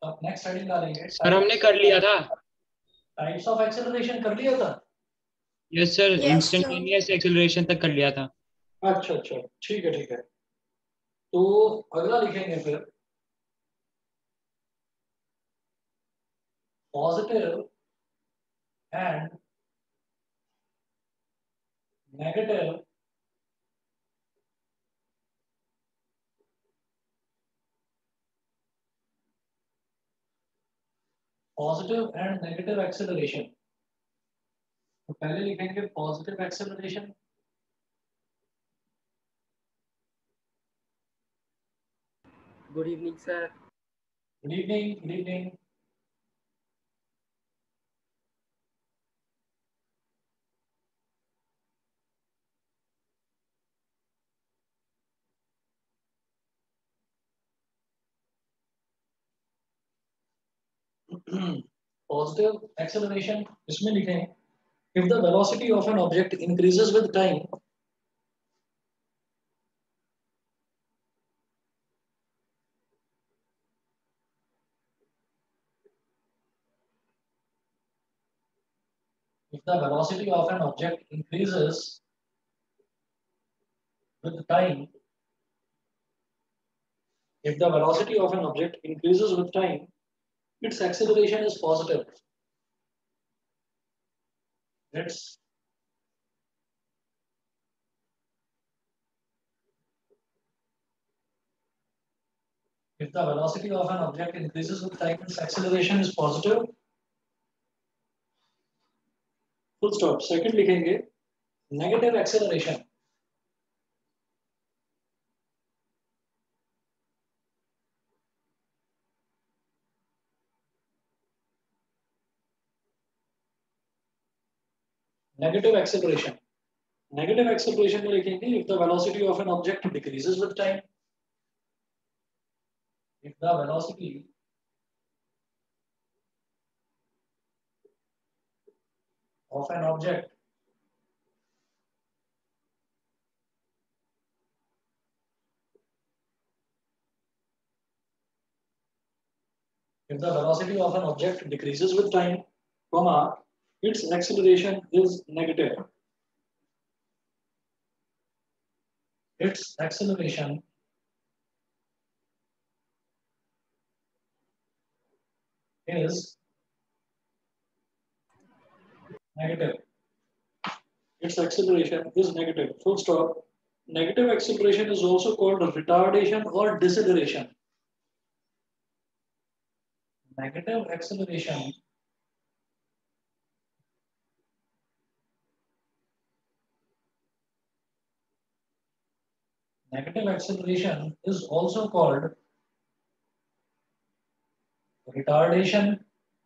अब next heading आ रही है सर हमने कर लिया था। Types of acceleration. कर लिया था? Yes sir, yes sir. Instantaneous acceleration तक कर लिया था। अच्छा अच्छा, ठीक है ठीक है। तो अगला लिखेंगे फिर पॉजिटिव एंड नेगेटिव एक्सेलरेशन। तो पहले लिखेंगे positive acceleration. Good evening sir. Good evening, good evening. Positive acceleration इसमें लिखें if the velocity of an object increases with time, if the velocity of an object increases with time, if the velocity of an object increases with time, its acceleration is positive. Its if the velocity of an object increases with time, its acceleration is positive. Full stop. Second लिखेंगे negative acceleration. Negative acceleration. Negative acceleration में लिखेंगे if the velocity of an object decreases with time. If the velocity of an object if the velocity of an object decreases with time, comma, its acceleration is negative. Its acceleration is negative. Its acceleration is negative. Full stop. Negative acceleration is also called retardation or deceleration. Negative acceleration is also called retardation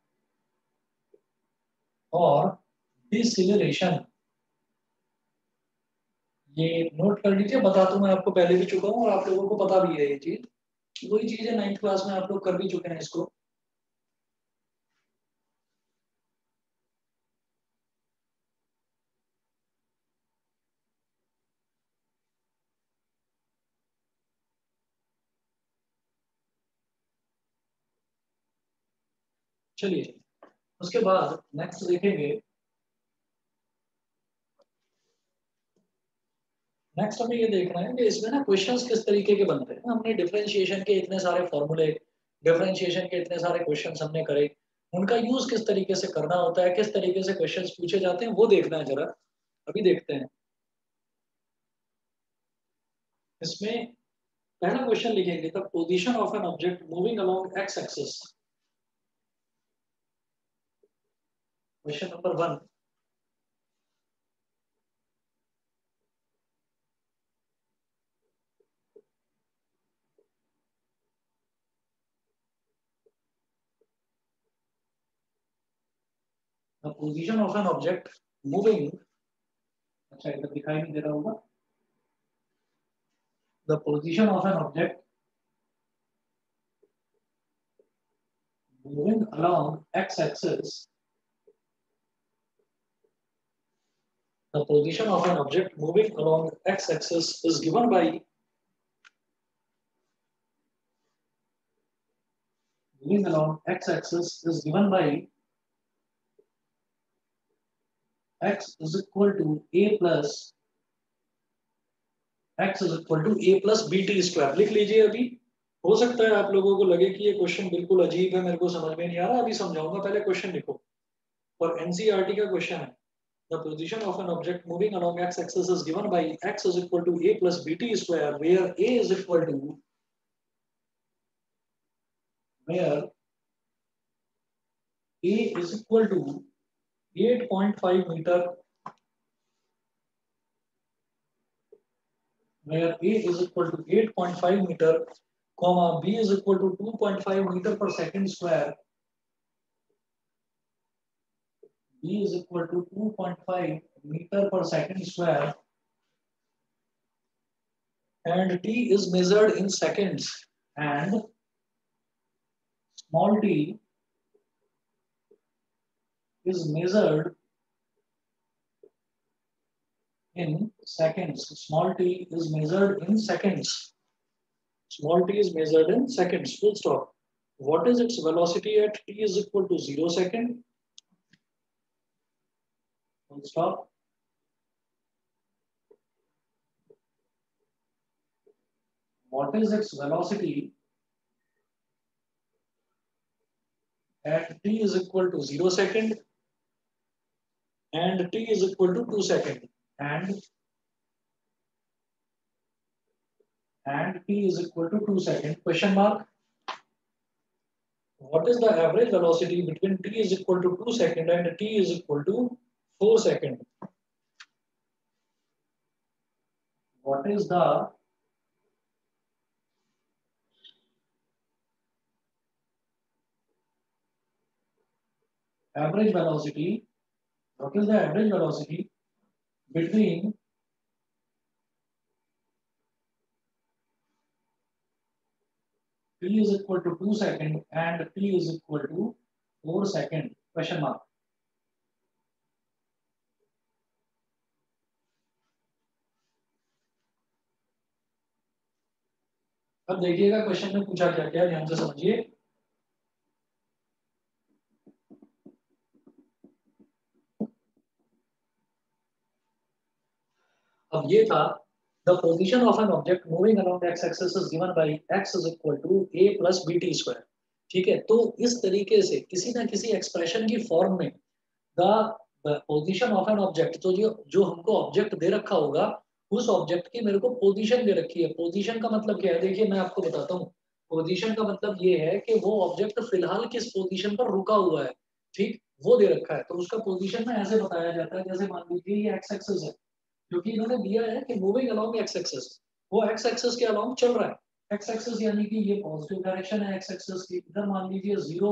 और डिसिलरेशन। ये note कर लीजिए, बता तो मैं आपको पहले भी चुका हूँ और आप लोगों को पता भी है ये चीज। वही चीज है, 9th क्लास में आप लोग कर भी चुके हैं इसको। चलिए उसके बाद नेक्स्ट देखेंगे। नेक्स्ट हमें ये देखना है कि इसमें ना क्वेश्चंस किस तरीके के बनते हैं। हमने डिफरेंशिएशन के इतने सारे फॉर्मूले, डिफरेंशिएशन के इतने सारे क्वेश्चंस हमने करे, उनका यूज किस तरीके से करना होता है, किस तरीके से क्वेश्चंस पूछे जाते हैं, वो देखना है जरा। अभी देखते हैं। इसमें पहला क्वेश्चन लिखेंगे the position of an object moving along x axis. Question number 1। The position of an object moving, अच्छा इधर दिखाई नहीं दे रहा होगा। The position of an object moving along x-axis, the position of an object moving along x-axis is given by moving along x-axis is given by x is equal to a plus bt square. लिख लीजिए अभी। हो सकता है आप लोगों को लगे कि ये क्वेश्चन बिल्कुल अजीब है, मेरे को समझ में नहीं आ रहा, अभी समझाऊंगा, पहले क्वेश्चन लिखो। और एनसीईआरटी का क्वेश्चन है, the position of an object moving along x axis is given by x is equal to a plus bt square where a is equal to where a is equal to 8.5 meter, where a is equal to 8.5 meter, comma b is equal to 2.5 meter per second square, b is equal to 2.5 meter per second square, and t is measured in seconds, and small t is measured in seconds. Small t is measured in seconds. Small t is measured in seconds. Full stop. What is its velocity at t is equal to 0 second? Full stop. What is its velocity at t is equal to 0 second and t is equal to 2 second and t is equal to 2 second? Question mark. What is the average velocity between t is equal to 2 second and t is equal to 4 second? What is the average velocity? What is the average velocity between t is equal to 2 second and t is equal to 4 second? Question mark. अब देखिएगा question में पूछा क्या क्या, ध्यान से समझिए। अब ये था the position of an object moving along the x-axis is given by x is equal to a plus bt square। ठीक है, तो इस तरीके से किसी ना किसी एक्सप्रेशन की फॉर्म में the position of an object, तो जो हमको ऑब्जेक्ट दे रखा होगा उस ऑब्जेक्ट की मेरे को पोजीशन दे रखी है। पोजीशन का मतलब क्या है, देखिए मैं आपको बताता हूँ। पोजीशन का मतलब ये है कि वो ऑब्जेक्ट फिलहाल किस पोजीशन पर रुका हुआ है, ठीक, वो दे रखा है। तो उसका पोजीशन में ऐसे बताया जाता है, जैसे मान लीजिए ये एक्स एक्सिस है, क्योंकि इन्होंने दिया है कि मूविंग अलोंग एक्स एक्सिस, वो एक्स एक्सिस के अलोंग चल रहा है। एक्स एक्सिस यानी कि ये पॉजिटिव डायरेक्शन है एक्स एक्सिस की। इधर मान लीजिए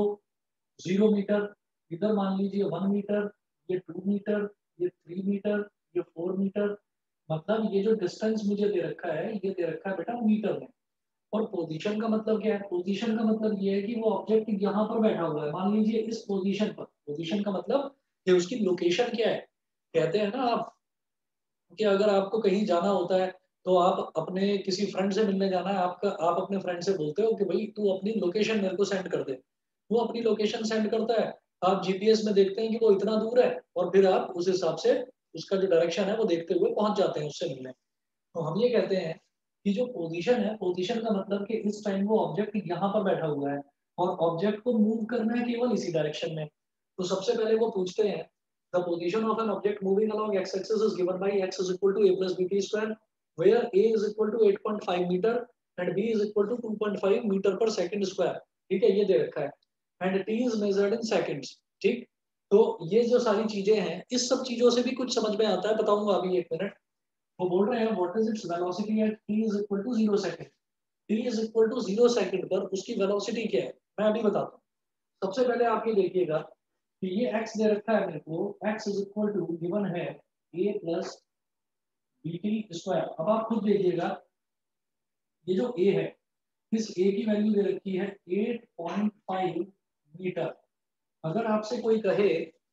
0 मीटर, इधर मान लीजिए 1 मीटर, ये 2 मीटर, ये 3 मीटर, ये 4 मीटर। मतलब ये जो डिस्टेंस मुझे दे रखा है, ये दे रखा है बेटा मीटर में। और पोजीशन का मतलब क्या है? पोजीशन का मतलब ये है कि वो ऑब्जेक्ट यहाँ पर बैठा हुआ है, मान लीजिए इस पोजीशन पर। पोजीशन का मतलब कि उसकी लोकेशन क्या है। कहते हैं ना आप कि अगर आपको कहीं जाना होता है तो आप अपने किसी फ्रेंड से मिलने जाना है, आप अपने फ्रेंड से बोलते हो कि भाई तू अपनी लोकेशन मेरे को सेंड कर दे। वो अपनी लोकेशन सेंड करता है, आप जीपीएस में देखते हैं कि वो इतना दूर है, और फिर आप उस हिसाब से उसका जो डायरेक्शन है वो देखते हुए पहुंच जाते हैं उससे मिलने। तो हम ये कहते हैं कि जो पोजीशन है, पोजीशन का मतलब कि इस टाइम वो ऑब्जेक्ट यहाँ पर बैठा हुआ है और ऑब्जेक्ट को मूव करना है केवल इसी डायरेक्शन में। तो सबसे पहले वो पूछते हैं the position of an object moving along x-axis is given by x is equal to a plus bt square, where a is equal to 8.5 meter and b is equal to 2.5 meter per second square। ठीक है, ये दे रखा है, and t is measured in seconds। ठीक, तो ये जो सारी चीजें हैं, इस सब चीजों से भी कुछ समझ में आता है, बताऊंगा अभी एक मिनट। वो बोल रहे हैं what is its velocity at t is equal to 0 second. t is equal to 0 second पर उसकी वेलोसिटी क्या है, मैं अभी बताता हूँ। सबसे पहले आप ये देखिएगा कि ये x दे रखा है मेरे को, x is equal to given है a plus bt स्क्वायर। अब आप खुद देखिएगा ये जो a है, इस a की वैल्यू दे रखी है 8.5 मीटर। अगर आपसे कोई कहे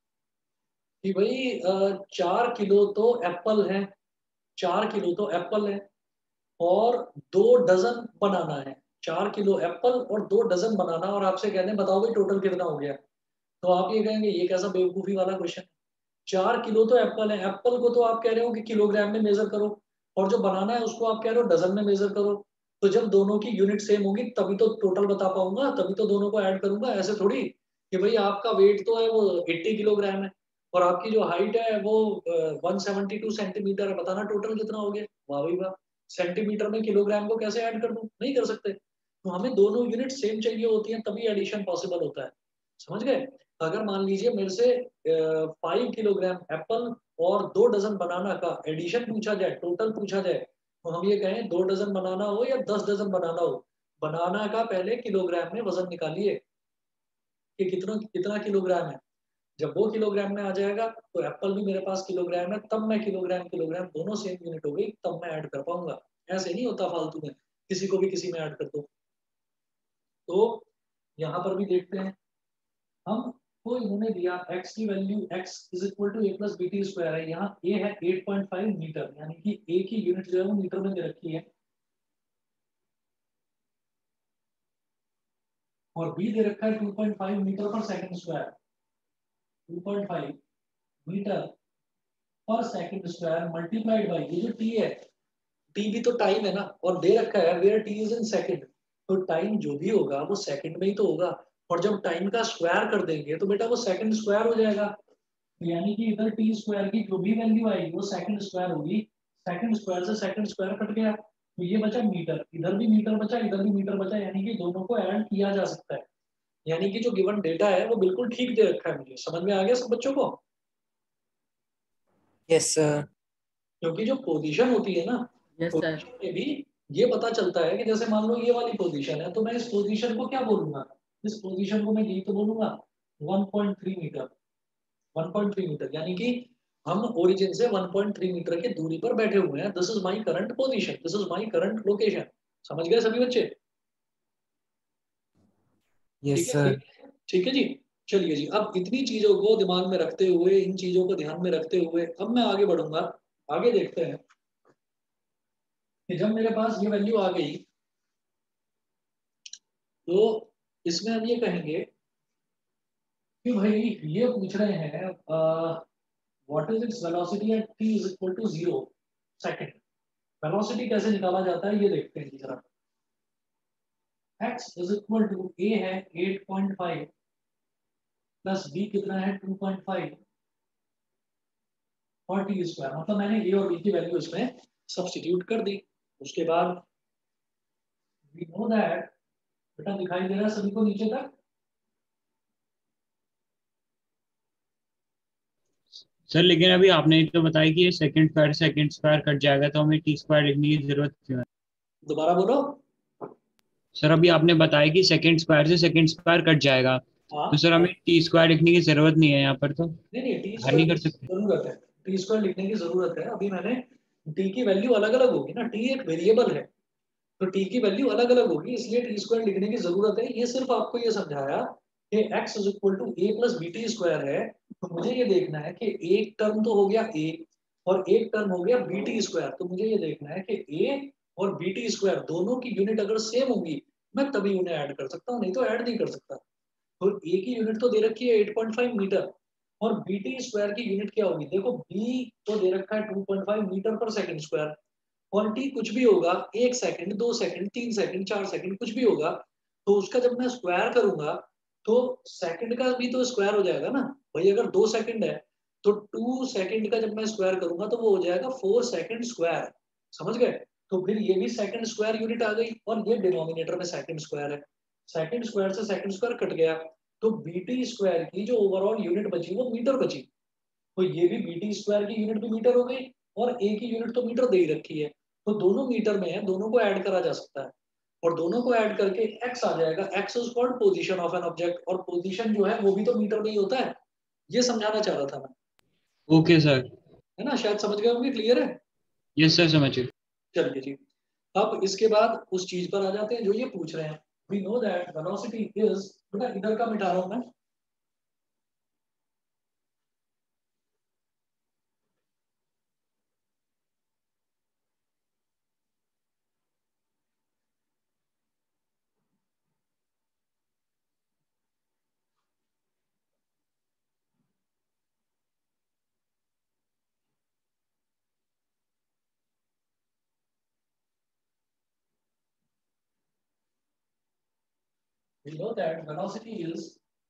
कि भाई 4 किलो तो एप्पल है, 4 किलो तो एप्पल है और 2 डजन बनाना है, 4 किलो एप्पल और 2 डजन बनाना और आपसे कहते हैं बताओ भाई टोटल कितना हो गया, तो आप ये कहेंगे ये कैसा बेवकूफ़ी वाला क्वेश्चन है। 4 किलो तो एप्पल है, एप्पल को तो आप कह रहे हो कि किलोग्राम में मेज़र करो और जो बनाना है उसको आप कह रहे हो डज़न में मेज़र करो। तो जब दोनों की यूनिट सेम होगी तभी तो टोटल बता पाऊँगा, तभी तो दोनों को ऐड करूँगा। ऐसे थोड़ी कि भई आपका वेट तो है वो 80 किलोग्राम है और आपकी जो हाइट है वो 172 सेंटीमीटर है, बताना टोटल कितना हो गया? वाह भई वाह! सेंटीमीटर में किलोग्राम को कैसे ऐड कर दूँ? नहीं कर सकते। तो हमें दोनों यूनिट सेम चाहिए होती हैं तभी एडिशन पॉसिबल होता है। समझ गए? अगर मान लीजिए मेरे से 5 किलोग्राम एप्पल और 2 डज़न बनाना का एडिशन पूछा जाए, टोटल पूछा जाए, तो हम ये कहें 2 डज़न बनाना हो या 10 डज़न बनाना हो, बनाना का पहले किलोग्राम में वज़न निकालिए कि कितना कितना किलोग्राम है। जब वो किलोग्राम में आ जाएगा, तो एप्पल भी मेरे पास किलोग्राम है, तब मैं किलोग्राम, किलोग्राम दोनों सेम यूनिट हो गई, तब मैं ऐड कर पाऊँगा। ऐसे नहीं होता फालतू में, किसी को भी किसी में ऐड कर दो। तो यहाँ पर भी देखते हैं हमको इन्होंने दिया x की value x is equal to a plus b t square है। यहाँ a है 8.5 मीटर, यानी कि a की यूनिट जो है वो मीटर में दे रखी है और b दे रखा है 2.5 metre per second square. 2.5 metre per second square multiplied by ये जो t है, t भी तो टाइम है ना, और दे रखा है where t is in second, तो टाइम जो भी होगा वो सेकंड में ही तो होगा और जब टाइम का स्क्वायर कर देंगे तो बेटा वो सेकंड स्क्वायर हो जाएगा। यानी कि इधर टी स्क्वायर की जो भी वैल्यू आएगी वो सेकंड स्क्वायर होगी, सेकंड स्क्वायर से सेकंड स्क्वायर कट गया तो ये बचा मीटर, इधर भी मीटर बचा, इधर भी मीटर बचा, यानी कि दोनों को ऐड किया जा सकता है। यानी कि जो गिवन डेटा है वो बिल्कुल ठीक दे रखा है। मुझे समझ में आ गया सब बच्चों को? Yes sir. क्योंकि जो पोजीशन होती है ना, यस सर। पोजीशन में भी ये पता चलता है कि जैसे मान लो ये वाली पोजीशन है तो मैं इस पोजीशन को क्या बोलूंगा, इस पोजीशन को मैं यही तो बोलूंगा 1.3 मीटर। 1.3 मीटर यानी कि हम ओरिजिन से 1.3 मीटर की दूरी पर बैठे हुए हैं। This is my current position, this is my current location. समझ गए सभी बच्चे? यस ठीक है सर। ठीक है ठीक है जी। चलिए जी, अब इतनी चीजों को दिमाग में रखते हुए, इन चीजों को ध्यान में रखते हुए अब मैं आगे बढ़ूंगा। आगे देखते हैं कि जब मेरे पास ये वैल्यू आ गई तो इसमें हम ये कहेंगे कि भाई ये पूछ रहे हैं what is its velocity at t is equal to 0 second. Velocity कैसे निकाला जाता है ये देखते हैं जरा। x is equal to a है 8.5 प्लस b कितना है 2.5 और टी स्क्वायर, मतलब मैंने a और b की वैल्यू इसमें सब्स्टिट्यूट कर दी। उसके बाद वी नो दैट, बेटा दिखाई दे रहा है सभी को नीचे तक? सर लेकिन अभी आपने तो बताया कि ये सेकंड स्क्वायर कट जाएगा तो हमें टी स्क्वायर लिखने की जरूरत क्यों है? दोबारा बोलो। सर अभी आपने बताया कि सेकंड स्क्वायर से सेकंड स्क्वायर कट जाएगा, तो हाँ सर हमें टी स्क्वायर लिखने की जरूरत नहीं है यहाँ पर, तो नहीं नहीं, टी हल नहीं स्क्वायर कर की सकते? जरूरत है, टी स्क्वायर लिखने की जरूरत है। अभी मैंने टी की वैल्यू अलग अलग होगी ना, टी एक वेरिएबल है तो टी की वैल्यू अलग अलग होगी, इसलिए टी स्क्वायर लिखने की जरूरत है। ये सिर्फ आपको ये समझाया कि x is equal to a plus b t square है, तो मुझे ये देखना है कि एक टर्म तो हो गया a और एक टर्म हो गया बी टी स्क्वायर, तो मुझे ये देखना है कि a और बी टी स्क्वायर दोनों की यूनिट अगर सेम होगी मैं तभी उन्हें ऐड कर सकता हूँ, नहीं तो ऐड नहीं कर सकता। तो a की यूनिट तो दे रखी है 8.5 मीटर और बी टी स्क्वायर की यूनिट क्या होगी, देखो b तो दे रखा है 2.5 मीटर पर सेकंड स्क्वायर और टी कुछ भी होगा, 1 सेकंड 2 सेकंड 3 सेकंड 4 सेकंड कुछ भी होगा, तो उसका जब मैं स्क्वायर करूंगा तो सेकंड का भी तो स्क्वायर हो जाएगा ना। भाई अगर 2 सेकंड है तो 2 सेकंड का जब मैं स्क्वायर करूंगा तो वो हो जाएगा 4 सेकंड स्क्वायर। समझ गए? तो फिर ये भी सेकंड स्क्वायर यूनिट आ गई और ये डिनोमिनेटर में सेकंड स्क्वायर है, सेकंड स्क्वायर से सेकंड स्क्वायर कट गया तो बीटी स्क्वायर की जो ओवरऑल यूनिट बची वो मीटर बची। तो ये भी बीटी स्क्वायर की यूनिट भी मीटर हो गई और ए की यूनिट तो मीटर दे ही रखी है, तो दोनों मीटर में है, दोनों को ऐड करा जा सकता है और दोनों को ऐड करके x आ जाएगा। x is called position of an object और पोजीशन जो है वो भी तो मीटर में ही होता है। ये समझाना चाह रहा था मैं, ओके सर। है ना? शायद समझ गए होंगे, क्लियर है? यस सर, समझिए। चलिए जी, अब इसके बाद उस चीज पर आ जाते हैं जो ये पूछ रहे हैं। We know that velocity is, बेटा इधर का मिटा रहा हूं मैं, We know that velocity is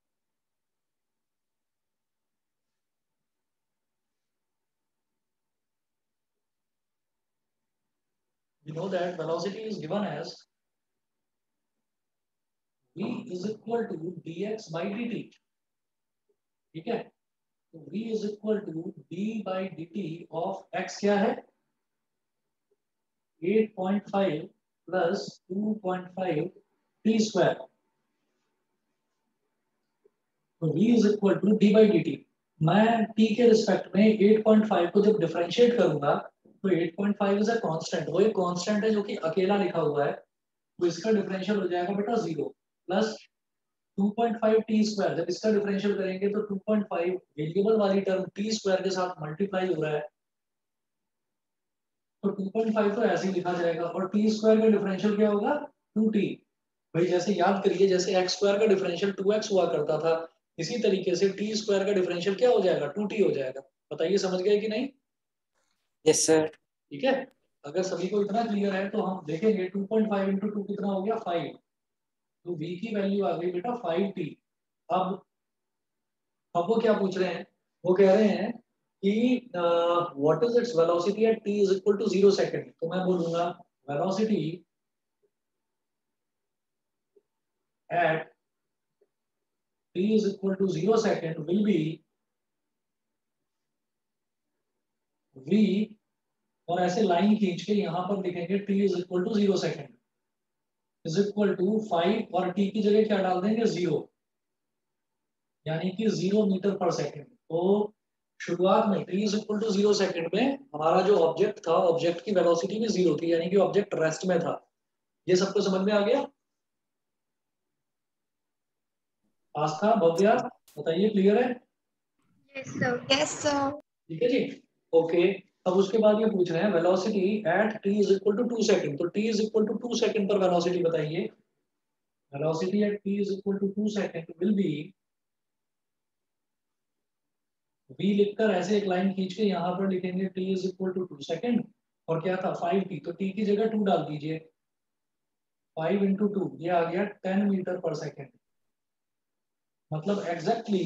given as v is equal to dx by dt. ठीक है, तो v is equal to d by dt of x क्या है 8.5 plus 2.5 t square. तो v is equal to d by dt. मैं t के respect में 8.5 को जब डिफरेंशिएट करूंगा तो 8.5 इज अ कांस्टेंट, वो एक कांस्टेंट है जो कि अकेला लिखा हुआ है, तो इसका डिफरेंशियल हो जाएगा बेटा 0 प्लस 2.5 टी स्क्वायर। जब इसका डिफरेंशियल करेंगे तो 2.5 वेरिएबल वाली टर्म टी स्क्वायर के साथ मल्टीप्लाई हो रहा है, तो 2.5 तो ऐसे ही लिखा जाएगा और टी स्क्वायर का डिफरेंशियल क्या होगा 2t। भाई जैसे याद करिए, जैसे एक्स स्क्वायर का डिफरेंशियल 2x हुआ करता था, इसी तरीके से टी स्क्वायर का डिफरेंशियल क्या हो जाएगा 2t हो जाएगा। बताइए समझ गए कि नहीं? Yes sir. ठीक है, अगर सभी को इतना क्लियर है तो हम देखेंगे 2.5 इंटू 2 कितना हो गया 5, तो v की वैल्यू आ गई बेटा 5t। अब वो क्या पूछ रहे हैं, वो कह रहे हैं कि what is its velocity at t is equal to 0 second. तो मैं बोलूंगा velocity at t is equal to 0 second will be v, और ऐसे लाइन खींच के यहां पर लिखेंगे t is equal to 0 second is equal to 5 और t की जगह क्या डाल देंगे 0, यानी कि 0 मीटर पर सेकंड। तो शुरुआत में t is equal to 0 second में हमारा जो ऑब्जेक्ट था, ऑब्जेक्ट की वेलोसिटी भी 0 थी, यानी कि ऑब्जेक्ट रेस्ट में था। ये सबको समझ में आ गया? आस्था, भव्या, बताइए क्लियर है? Yes sir. Yes sir. ठीक है जी, ओके। अब उसके बाद ये पूछ रहे हैं velocity at t is equal to 2 second. तो t is equal to 2 second पर वेलोसिटी बताइए। Velocity at t is equal to 2 second will be, v लिखकर ऐसे एक लाइन खींच के यहाँ पर लिखेंगे t is equal to 2 second, और क्या था 5t, तो t की जगह 2 डाल दीजिए। 5 इंटू 2 ये आ गया 10 मीटर पर सेकंड, मतलब एग्जैक्टली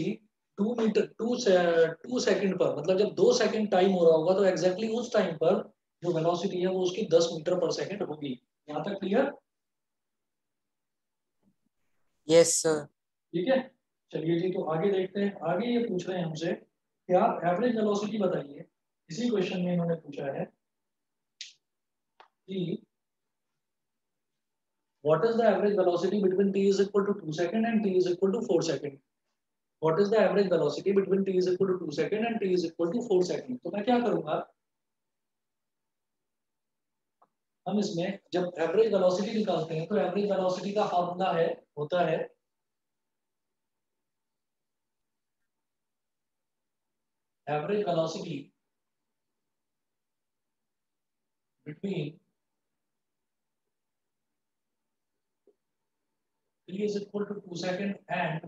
2 सेकंड पर, मतलब जब 2 सेकंड टाइम हो रहा होगा तो एग्जैक्टली उस टाइम पर जो वेलोसिटी है वो उसकी 10 मीटर पर सेकंड होगी। यहाँ तक क्लियर? Yes sir. ठीक है, चलिए जी, तो आगे देखते हैं। आगे ये पूछ रहे हैं हमसे कि आप एवरेज वेलोसिटी बताइए। इसी क्वेश्चन में इन्होंने पूछा है कि what is the average velocity between t is equal to 2 second and t is equal to 4 second. What is the average velocity between t is equal to 2 second and t is equal to 4 second. तो मैं क्या करूंगा, हम इसमें जब average velocity निकालते हैं तो एवरेज वेलोसिटी का फॉर्मूला है, होता है average velocity between t is equal to 2 second and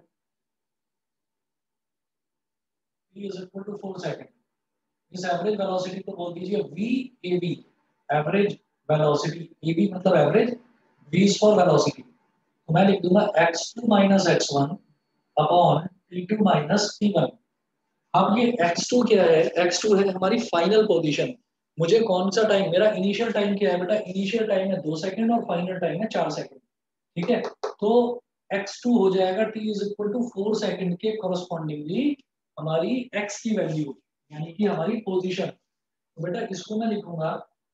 t is equal to 4 second। इस एवरेज वेलोसिटी को बोल दीजिए VAB, एवरेज वेलोसिटी। AB मतलब average, V is for velocity. तो मैं लिख दूंगा x2 minus x1 upon t2 minus t1। अब ये x2 क्या है, x2 है हमारी फाइनल पोजीशन। मुझे कौन सा टाइम, मेरा इनिशियल टाइम क्या है बेटा, इनिशियल टाइम है 2 सेकंड और फाइनल टाइम है 4 सेकंड। ठीक है, तो x2 हो जाएगा t is equal to 4 second के कॉरस्पॉन्डिंगली हमारी x की वैल्यू, यानी कि हमारी पोजीशन। तो बेटा इसको मैं लिखूंगा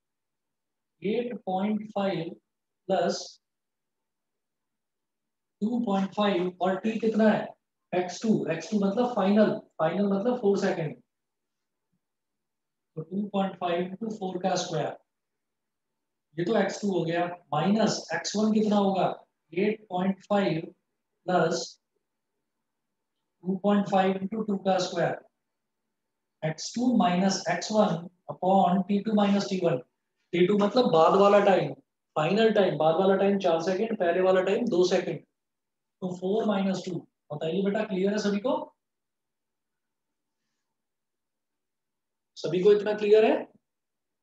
8.5 प्लस 2.5 और t कितना है x2, x2 मतलब फाइनल, फाइनल मतलब 4 सेकंड, तो 2.5 इंटू 4 का स्क्वायर, ये तो x2 हो गया, माइनस x1 कितना होगा 8.5 प्लस 2.5 इंटू 2 का square, x2 minus x1 upon t2 minus t1। t2 मतलब बाद वाला टाइम, फाइनल टाइम, बाद वाला टाइम 4 सेकंड, पहले वाला टाइम 2 सेकंड, तो 4 माइनस 2। बताइए बेटा क्लियर है सभी को? सभी को इतना क्लियर है?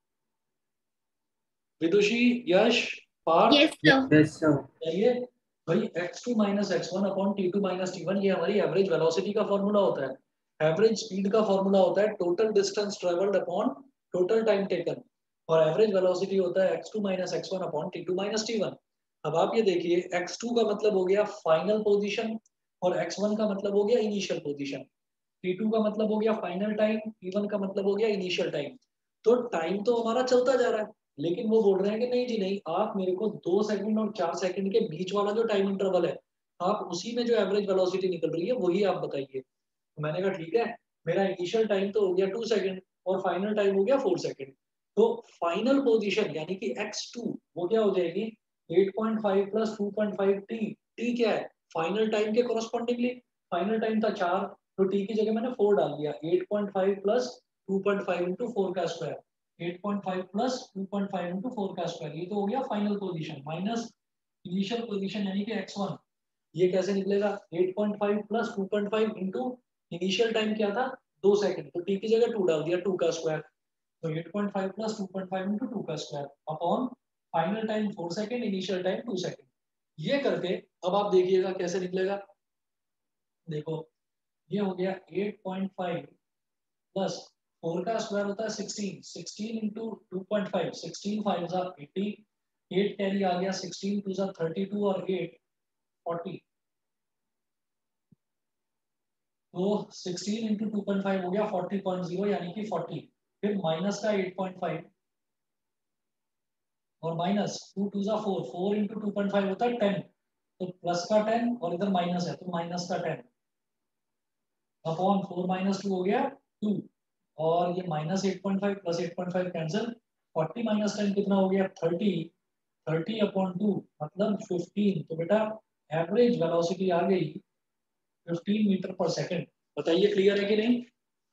Vidushi, Yash, Parth? Yes sir. Yes sir. बताइए भाई x2 minus x1 upon t2 minus t1 ये हमारी एवरेज वेलोसिटी का फॉर्मूला होता है। एवरेज स्पीड का फॉर्मूला होता है total distance travelled upon total time taken, और एवरेज वेलोसिटी होता है x2 minus x1 upon t2 minus t1। अब आप ये देखिए x2 का मतलब हो गया फाइनल पोजीशन और x1 का मतलब हो गया इनिशियल पोजीशन। t2 का मतलब हो गया फाइनल टाइम, t1 का मतलब हो गया इनिशियल टाइम। तो टाइम तो हमारा चलता जा रहा है, लेकिन वो बोल रहे हैं कि नहीं जी नहीं, आप मेरे को 2 सेकंड और 4 सेकंड के बीच वाला जो टाइम इंटरवल है, आप उसी में जो एवरेज वेलोसिटी निकल रही है वही आप बताइए। तो मैंने कहा ठीक है, मेरा इनिशियल टाइम तो हो गया 2 सेकंड और फाइनल टाइम हो गया 4 सेकंड। तो फाइनल पोजीशन यानी कि x2 वो क्या हो जाएगी 8.5 प्लस 2.5 टी क्या है फाइनल टाइम के कोरस्पॉन्डिंगली। फाइनल टाइम था 4, तो टी की जगह मैंने 4 डाल दिया। 8.5 प्लस 2.5 इंटू 4 का स्क्वायर, 8.5 प्लस 2.5 इंटू 4 का स्क्वायर, ये तो हो गया final position minus initial position यानी कि x1। ये कैसे निकलेगा 8.5 प्लस 2.5 इंटू इनिशियल टाइम क्या था 2 सेकंड, तो टी की जगह 2 डाल दिया 2 का स्क्वायर। तो 8.5 प्लस 2.5 इंटू 2 का square upon final time 4 second, initial time 2 second. ये करके अब आप देखिएगा कैसे निकलेगा। देखो ये हो गया 8.5 प्लस 4 का स्क्वायर होता है 16, 16 इंटू 2.5, 16 5 जा 80, 8 कैरी आ गया, 16 2 जा 32 और 8 40। तो 16 इंटू 2.5 हो गया 40.0 यानी कि 40। फिर माइनस का 8.5 और माइनस 2 2 जा 4, 4 इंटू 2.5 होता है 10, तो प्लस का 10 और इधर माइनस है तो माइनस का 10 अपॉन 4 माइनस 2 हो गया 2, और ये माइनस 8.5 प्लस 8.5 कैंसिल, 40 माइनस 10 कितना हो गया 30, 30 अपॉन 2 मतलब 15। तो बेटा एवरेज वेलोसिटी आ गई 15 मीटर पर सेकंड। बताइए क्लियर है कि नहीं।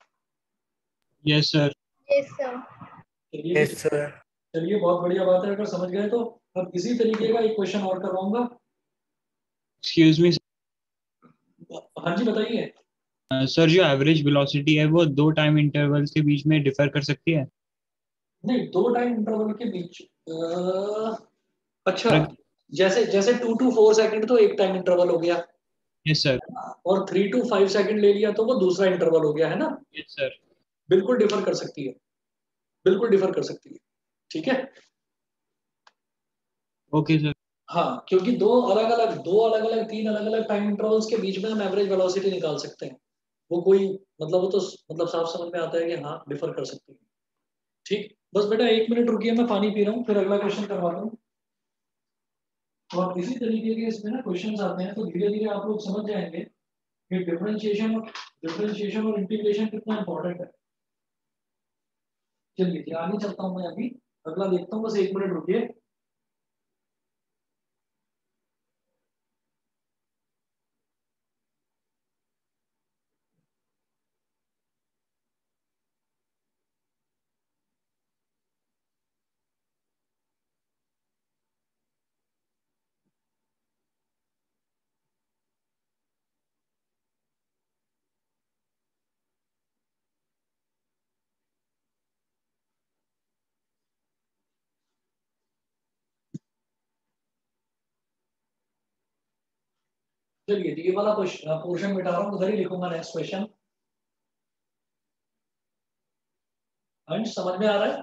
Yes sir. Yes, sir. चलिए Yes, जी, sir. चलिए बहुत बढ़िया बात है अगर समझ गए तो। अब इसी तरीके का एक क्वेश्चन और करवाऊंगा। एक्सक्यूज मी हाँ जी बताइए। सर, जो एवरेज वेलोसिटी है वो दो टाइम इंटरवल्स के बीच में डिफर कर सकती है। नहीं, 2 टाइम इंटरवल के बीच अच्छा, करेक्ट। जैसे जैसे 2 to 4 सेकंड तो एक टाइम इंटरवल हो गया, यस सर। और 3 to 5 सेकंड ले लिया तो वो दूसरा इंटरवल हो गया है ना। Yes sir. बिल्कुल डिफर कर सकती है, बिल्कुल डिफर कर सकती है। ठीक है। Okay sir. हाँ, क्योंकि दो अलग अलग 3 अलग अलग टाइम इंटरवल्स के बीच में हम एवरेज वेलोसिटी निकाल सकते हैं। वो कोई मतलब वो तो मतलब साफ समझ में आता है कि हाँ डिफर कर सकती है। ठीक, बस बेटा 1 मिनट रुकिए, मैं पानी पी रहा हूँ, फिर अगला क्वेश्चन करवाता हूँ। और इसी तरीके के इसमें ना क्वेश्चन आते हैं तो धीरे धीरे आप लोग समझ जाएंगे कि डिफरेंशिएशन और इंटीग्रेशन कितना इंपॉर्टेंट है। चलिए आगे चलता हूँ मैं अभी, अगला देखता हूँ, बस 1 मिनट रुकिए। चलिए ये वाला पोर्शन मिटा रहा हूँ, उधर ही लिखूंगा नेक्स्ट क्वेश्चन। अंश समझ में आ रहा है।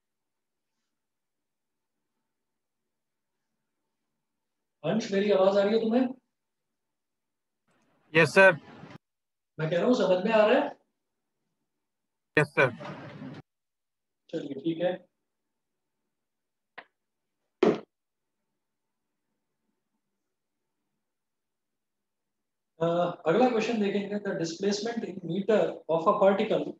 अंश मेरी आवाज आ रही है तुम्हें। Yes sir. मैं कह रहा हूँ समझ में आ रहा है। Yes sir. चलिए ठीक है। अगला क्वेश्चन देखेंगे, the displacement in metre of a particle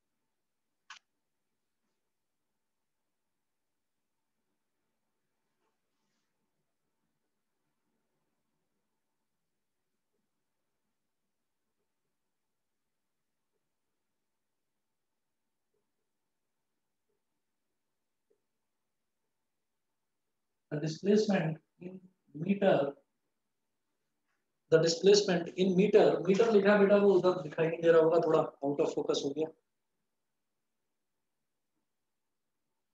the displacement in metre the displacement in metre, metre लिखा है बेटा, वो उधर दिखाई नहीं दे रहा होगा, थोड़ा आउट ऑफ फोकस हो गया।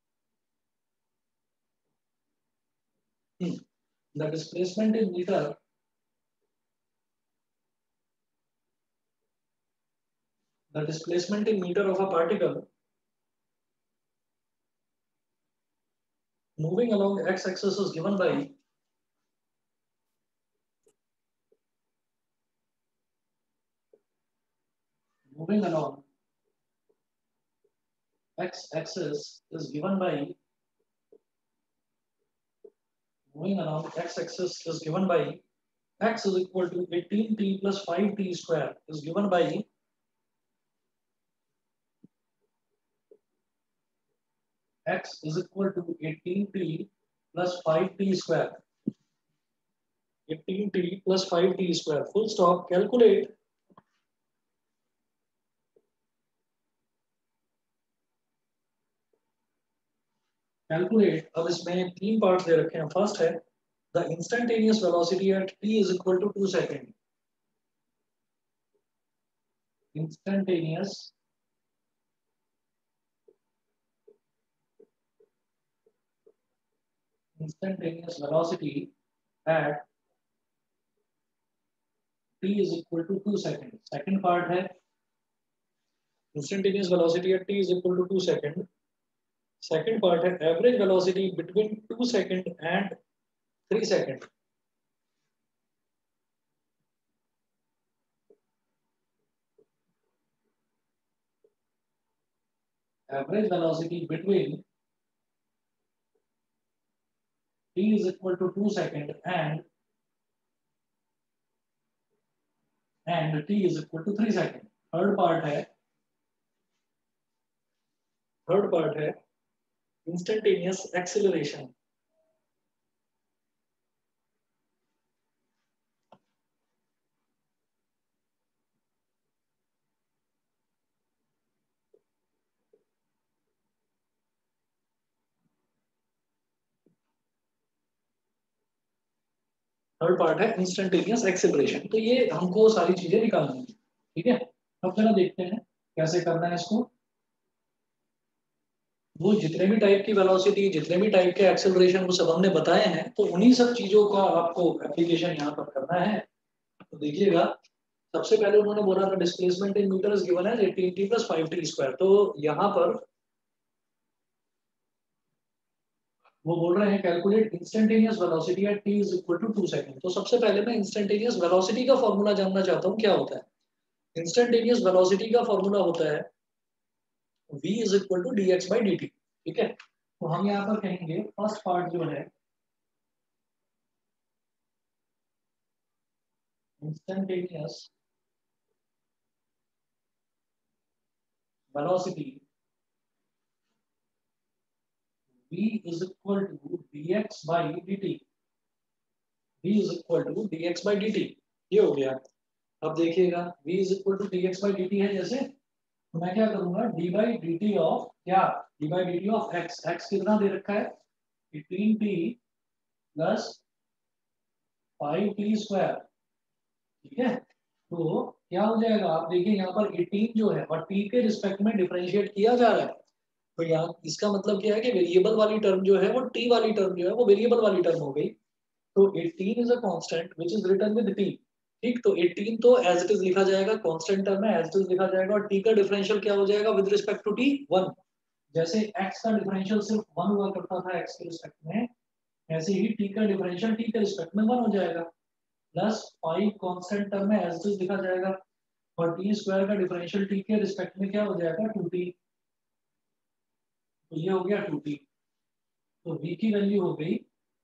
The displacement in metre the displacement in meter of a particle moving along the x-axis is given by moving along x-axis is given by x is equal to 18t plus 5t square is given by x is equal to 18t plus 5t square. 18t plus 5t square. Full stop. Calculate. अब इसमें तीन part दे रखे हैं. First है the instantaneous velocity at t is equal to 2 seconds. Instantaneous velocity at t is equal to 2 seconds. Second part है instantaneous velocity at t is equal to 2 seconds. Second part है average velocity between 2 seconds and 3 seconds. Average velocity between t is equal to 2 seconds and t is equal to 3 seconds. Third part है instantaneous acceleration. Third part है instantaneous acceleration. तो ये हमको सारी चीजें निकालनी है. ठीक है, अब जरा देखते हैं कैसे करना है इसको. वो जितने भी टाइप की वेलोसिटी, जितने भी टाइप के एक्सेलरेशन वो सब हमने बताए हैं, तो उन्हीं सब चीजों का आपको एप्लीकेशन यहाँ पर करना है. तो देखिएगा, सबसे पहले उन्होंने बोला था displacement in metre is given है 18t plus 5t स्क्वायर. तो यहाँ पर वो बोल रहे हैं calculate instantaneous velocity at t is equal to 2 second. तो सबसे पहले मैं इंस्टेंटेनियस वेलोसिटी का फॉर्मूला जानना चाहता हूँ, क्या होता है. इंस्टेंटेनियस वेलोसिटी का फॉर्मूला होता है v is equal to dx by dt. ठीक है, तो हम यहाँ पर कहेंगे फर्स्ट पार्ट जो है instantaneous velocity v is equal to dx by dt. v is equal to dx by dt. ये हो गया. अब देखिएगा v is equal to dx by dt है जैसे, तो मैं क्या करूंगा d by dt ऑफ क्या, d by dt of x. x कितना दे रखा है 18t plus 5t स्क्वायर. ठीक है, तो क्या हो जाएगा, आप देखिए यहाँ पर 18 जो है और t के रिस्पेक्ट में डिफरेंशिएट किया जा रहा है. तो यहाँ इसका मतलब क्या है कि वेरिएबल वाली टर्म जो है वो t वाली टर्म जो है वो वेरिएबल वाली टर्म हो गई. तो 18 is a constant which is written with t. ठीक, तो 18 तो एज इट इज लिखा जाएगा, कांस्टेंट टर्म है, एज इट इज लिखा जाएगा. और t का डिफरेंशियल क्या हो जाएगा विद रिस्पेक्ट टू t 1. जैसे x का डिफरेंशियल सिर्फ 1 हुआ करता था x के रिस्पेक्ट में, ऐसे ही t का डिफरेंशियल t के रिस्पेक्ट में 1 हो जाएगा. प्लस 5 कांस्टेंट टर्म है, एज इट इज लिखा जाएगा. और t स्क्वायर का डिफरेंशियल t के रिस्पेक्ट में क्या हो जाएगा 2t. तो ये हो गया 2t. तो v की वैल्यू हो गई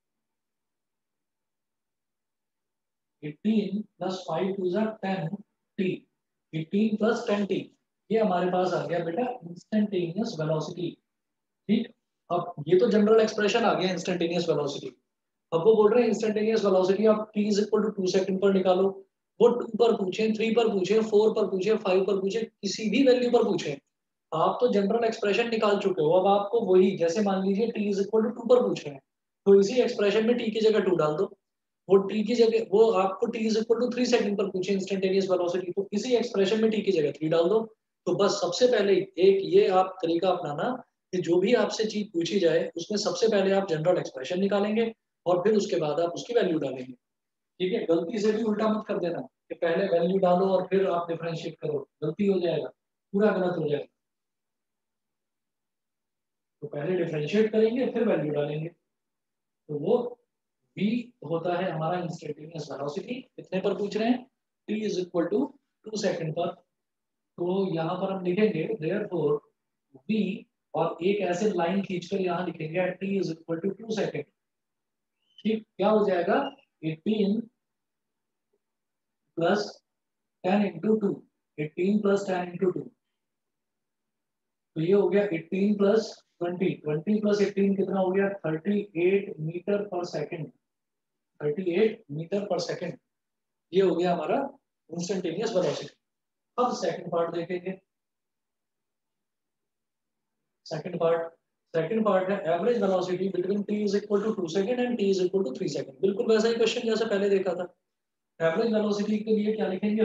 18 plus 5 2 is 10t. 18 plus 10t, ये हमारे पास आ गया बेटा इंस्टेंटेनियस वेलोसिटी. ठीक, अब ये तो जनरल एक्सप्रेशन आ गया इंस्टेंटेनियस वेलोसिटी. अब वो बोल रहे हैं इंस्टेंटेनियस वेलोसिटी आप t is equal to 2 second पर निकालो. वो 2 पर पूछे, 3 पर पूछे, 4 पर पूछे, 5 पर पूछे, किसी भी वैल्यू पर पूछे, आप तो जनरल एक्सप्रेशन निकाल चुके हो. अब आपको वही, जैसे मान लीजिए t is equal to 2 पर पूछ रहे हैं, तो इसी एक्सप्रेशन में t की जगह 2 डाल दो. वो t की जगह, वो आपको t is equal to 3 second पर पूछे इंस्टेंटेनियस वेलोसिटी, तो इसी एक्सप्रेशन में t की जगह 3 डाल दो. तो बस सबसे पहले एक ये आप तरीका अपनाना कि जो भी आपसे चीज पूछी जाए उसमें सबसे पहले आप जनरल एक्सप्रेशन निकालेंगे और फिर उसके बाद आप उसकी वैल्यू डालेंगे. ठीक है, गलती से भी उल्टा मत कर देना कि पहले वैल्यू डालो और फिर आप डिफरेंशिएट करो, गलती हो जाएगा. पूरा गलत हो जाएगा। तो पहले डिफरेंशिएट करेंगे फिर वैल्यू डालेंगे। तो वो v होता है हमारा इंस्टेंटेनियस वेलोसिटी। कितने पर पूछ रहे हैं? t is equal to 2 second पर। तो यहाँ पर हम लिखेंगे देयरफॉर v, और एक ऐसे लाइन खींचकर यहाँ लिखेंगे t is equal to 2 second. ठीक, क्या हो जाएगा? 18 प्लस 10 इंटू 2, 18 प्लस 10 इंटू 2, तो ये हो गया 18 प्लस 20, 20 प्लस 18 कितना हो गया? 38 metre per second, 38 metre per second. ये हो गया हमारा इंस्टेंटेनियस वेलोसिटी। अब सेकंड पार्ट देखेंगे। सेकंड पार्ट है average velocity between t is equal to 2 second and t is equal to 3 second. बिल्कुल वैसा ही क्वेश्चन जैसे पहले देखा था। एवरेज वेलोसिटी के लिए क्या लिखेंगे?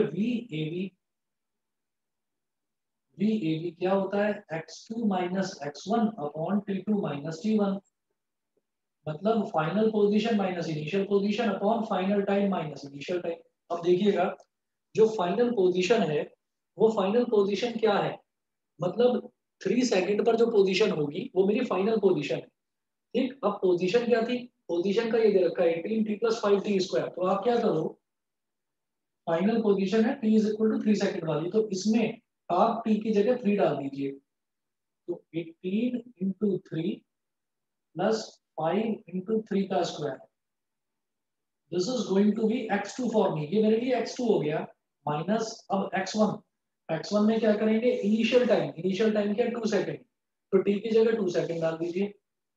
VAV क्या होता है? x2 minus x1 upon t2 minus t1। मतलब final position minus initial position upon final time minus initial time. अब देखिएगा, जो फाइनल पोजीशन है वो फाइनल पोजीशन क्या है? मतलब 3 सेकंड पर जो पोजीशन होगी वो मेरी फाइनल पोजीशन है। ठीक, अब पोजीशन क्या थी? पोजीशन का ये दे रखा है 18t प्लस 5t स्क्वायर। तो आप क्या करो, फाइनल पोजीशन है t is equal to 3 second वाली, तो इसमें आप t की जगह 3 डाल दीजिए। तो 18 इंटू 3 प्लस 5 इंटू 3 का square, this is going to be x2 for me. ये मेरे लिए x2 हो गया, माइनस अब x1। x1 में क्या करेंगे? इनिशियल टाइम क्या? 2 सेकंड, तो t की जगह 2 सेकंड डाल दीजिए।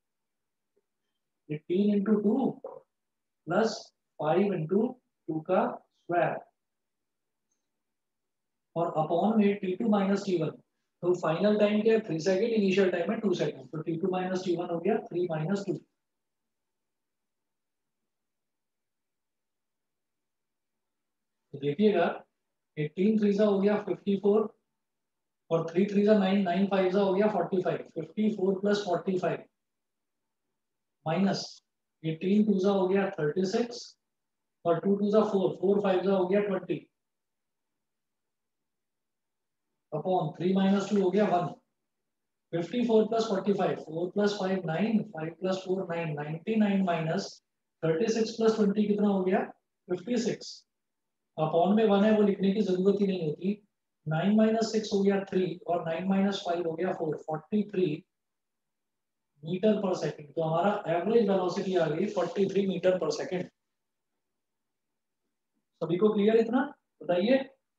18 इंटू 2 प्लस 5 इंटू 2 का स्क्वायर, और अपॉन में t2 माइनस t1। तो फाइनल टाइम क्या है? 3 सेकंड, इनिशियल टाइम है 2 सेकंड, तो t2 माइनस t1 हो गया 3 माइनस 2। तो देखिएगा 18 3 हो गया 54, और 3 3 9, 9 5 हो गया 45। 54 प्लस 45 माइनस 18 2 हो गया 36, और 2 2 4, 4 5 हो गया 20, अपॉन 3 माइनस 2 हो गया 1। 54 plus 45, 4 plus 5 9, 5 plus 4 9, 99 minus 36 plus 20 कितना हो गया? 56। अपॉन में 1 है, वो लिखने की जरूरत ही नहीं होती। 9 माइनस 6 हो गया 3, और 9 माइनस 5 हो गया 4, 43 मीटर पर सेकंड। तो हमारा एवरेज वेलोसिटी आ गई 43 मीटर पर सेकंड। सभी को क्लियर इतना? बताइए।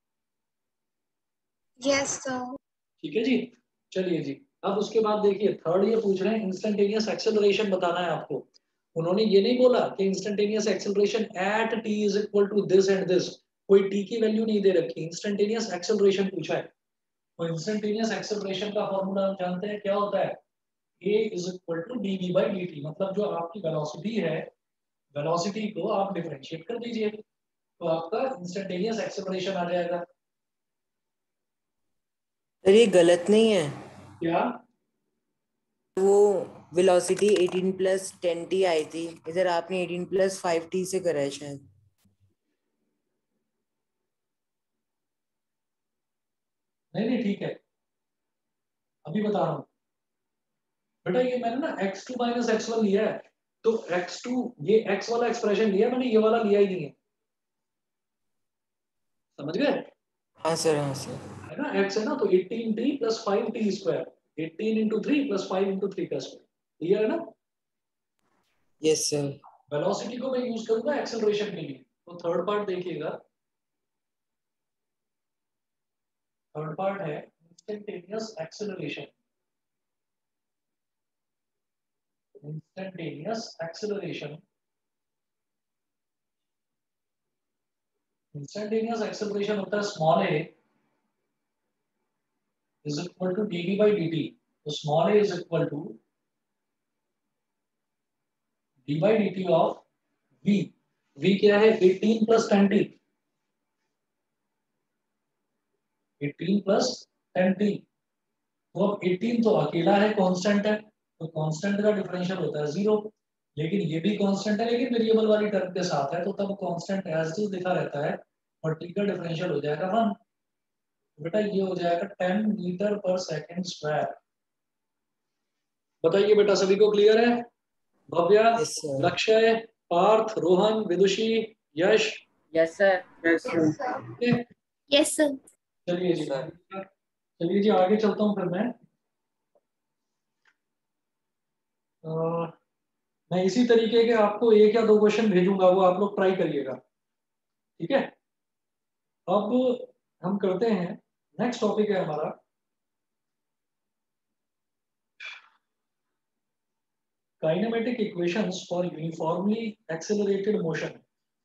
Yes, sir. ठीक है जी, चलिए जी। अब उसके बाद देखिए थर्ड ये पूछ रहे हैं इंस्टेंटेनियस एक्सेलरेशन बताना है आपको। उन्होंने ये नहीं बोला कि instantaneous acceleration at t is equal to this and this, कोई t की वैल्यू नहीं दे रखी, इंस्टेंटेनियस एक्सेलरेशन पूछा है। तो इंस्टेंटेनियस एक्सेलरेशन का फॉर्मूला हम जानते हैं क्या होता है? a is equal to dv by dt। मतलब जो आपकी वेलोसिटी है, वेलोसिटी को आप डिफरेंशिएट कर दीजिए तो आपका इंस्टेंटेनियस एक्सेलरेशन आ जाएगा। सर ये गलत नहीं है? क्या? वो वेलोसिटी 18 प्लस 10t आई थी, इधर आपने 18 प्लस 5t से करा है शायद। नहीं नहीं ठीक है, अभी बता रहा हूँ बेटा। ये मैंने ना x2 माइनस x1 लिया है, तो x2 ये x वाला एक्सप्रेशन लिया मैंने, ये वाला लिया ही नहीं है। समझ गए? हाँ सर, हाँ सर। है ना, x है ना, तो 18t plus 5t square, 18 into 3 plus 5 into 3 का स्क्वायर, क्लियर है ना? Yes sir. वेलोसिटी को मैं यूज करूंगा एक्सेलरेशन के लिए। तो थर्ड पार्ट देखिएगा, थर्ड पार्ट है instantaneous acceleration. Instantaneous acceleration, instantaneous acceleration होता है small a is equal to dv by dt। तो small a is equal to d by dt of v। v क्या है? 18 प्लस 10t, 18 प्लस 10t। तो अब 18 तो अकेला है, कांस्टेंट है, तो कांस्टेंट का डिफरेंशियल होता है 0। लेकिन ये भी कांस्टेंट है लेकिन वेरिएबल वाली टर्म के साथ है, तो तब कांस्टेंट एज इट इज लिखा रहता है, और t का डिफरेंशियल हो जाएगा 1। बेटा ये हो जाएगा 10 मीटर पर सेकंड स्क्वायर। बताइए बेटा, सभी को क्लियर है? Bhavya, yes sir. Lakshya, Parth, Rohan, Vidushi, Yash. Yes sir. Yes, sir. ठीक? Yes, sir. चलिए जी, सर। चलिए जी आगे चलता हूँ फिर मैं। मैं इसी तरीके के आपको एक या दो क्वेश्चन भेजूंगा, वो आप लोग ट्राई करिएगा, ठीक है? अब हम करते हैं, नेक्स्ट टॉपिक है हमारा kinematic equations for uniformly accelerated motion.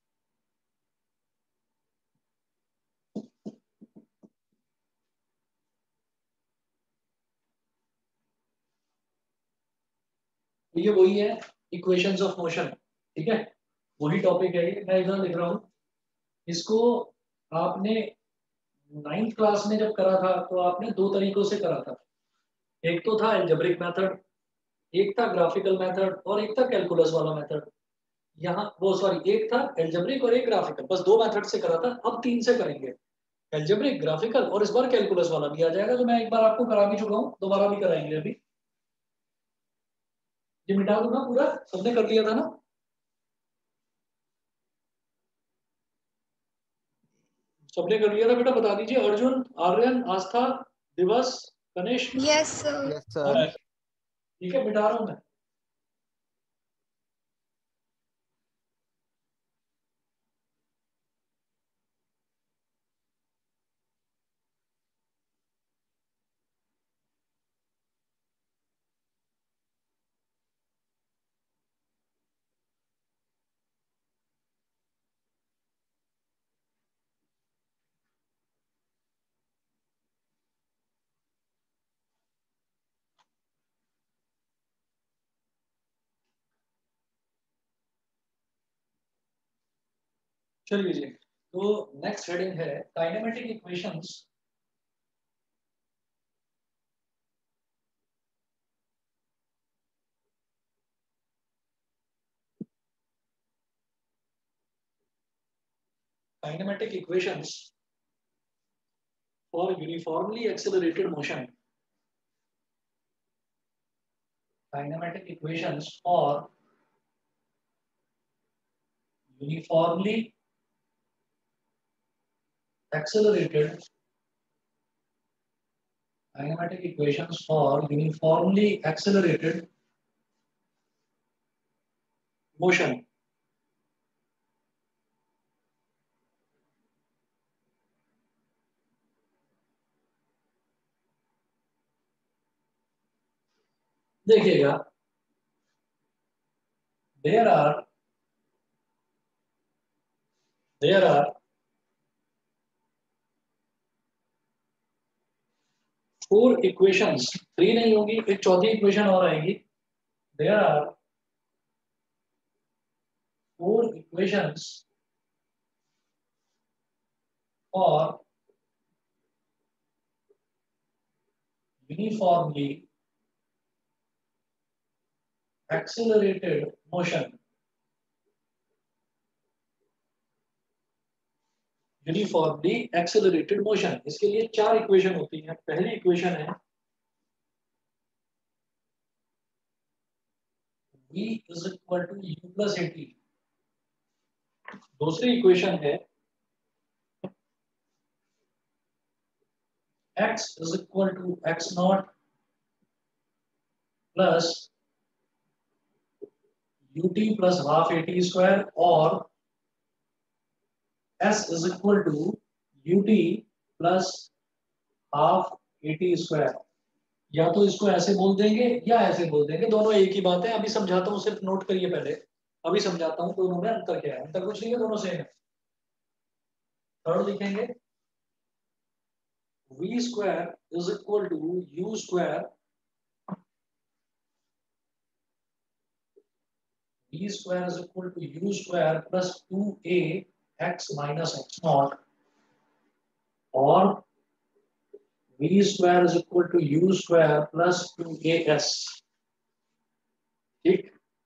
ये वही है, इक्वेशंस ऑफ मोशन, ठीक है? वही टॉपिक है ये, मैं इधर लिख रहा हूँ इसको। आपने 9th क्लास में जब करा था तो आपने दो तरीकों से करा था। एक तो था एल्जेब्रिक मेथड, एक था ग्राफिकल मेथड, और एक था कैलकुलस वाला मेथड। यहाँ वो सॉरी, एक था एल्जेब्रिक और एक ग्राफिकल, बस दो मेथड से करा था। अब तीन से करेंगे, एल्जेब्रिक, ग्राफिकल और इस बार कैलकुलस वाला भी आ जाएगा, जो मैं एक बार आपको करा भी चुका हूँ, दोबारा भी कराएंगे अभी। ये मिटा दूंगा पूरा, सबने कर लिया था ना? सबने कर लिया था बेटा? बता दीजिए, अर्जुन, आर्यन, आस्था, दिवस, Kanishka. Yes, sir. Yes, sir. ठीक है, मिटा रहा हूं मैं। चलिए जी, तो नेक्स्ट हेडिंग है kinematic equations kinematic equations for uniformly accelerated motion. Kinematic equations for uniformly accelerated kinematic equations for uniformly accelerated motion. देखिएगा, there are four equations, three नहीं होगी, एक चौथी इक्वेशन और आएगी। There are four equations for uniformly accelerated motion. Uniformly accelerated motion, इसके लिए चार इक्वेशन होती हैं। पहली इक्वेशन है v is equal to u plus at। दूसरी इक्वेशन है x is equal to x naught plus ut plus half at square, और s is equal to ut plus half at square. या तो इसको ऐसे बोल देंगे या ऐसे बोल देंगे, दोनों एक ही बात है। अभी समझाता हूँ, सिर्फ नोट करिए पहले। अभी समझाता हूँ दोनों में अंतर क्या है। अंतर कुछ नहीं है, दोनों सेम है। थर्ड लिखेंगे v square is equal to u square, v square is equal to u square plus 2a x minus x naught, और v square is equal to u square plus 2as। ठीक।